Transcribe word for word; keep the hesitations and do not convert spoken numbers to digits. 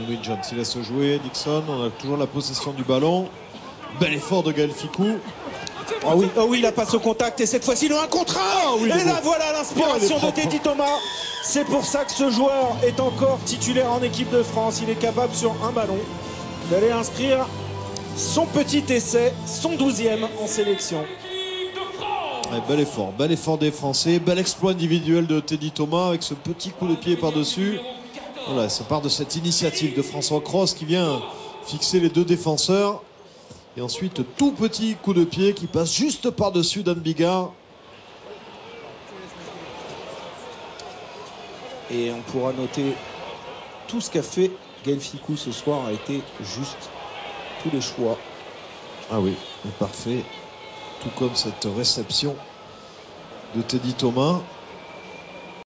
Win Jones, il laisse jouer Dixon, on a toujours la possession du ballon. Bel effort de Gaël Fickou. Oh oui, oh oui, la passe au contact et cette fois-ci le un contre un. Oh oui, et là bon. voilà l'inspiration oh, de Teddy Thomas. C'est pour ça que ce joueur est encore titulaire en équipe de France. Il est capable sur un ballon d'aller inscrire son petit essai, son douzième en sélection. Ouais, bel effort, bel effort des Français, bel exploit individuel de Teddy Thomas avec ce petit coup de pied par-dessus. Voilà, ça part de cette initiative de François Cros qui vient fixer les deux défenseurs. Et ensuite, tout petit coup de pied qui passe juste par-dessus Dan Bigard. Et on pourra noter tout ce qu'a fait Gaël Fickou ce soir a été juste. Tous les choix. Ah oui, parfait. Tout comme cette réception de Teddy Thomas.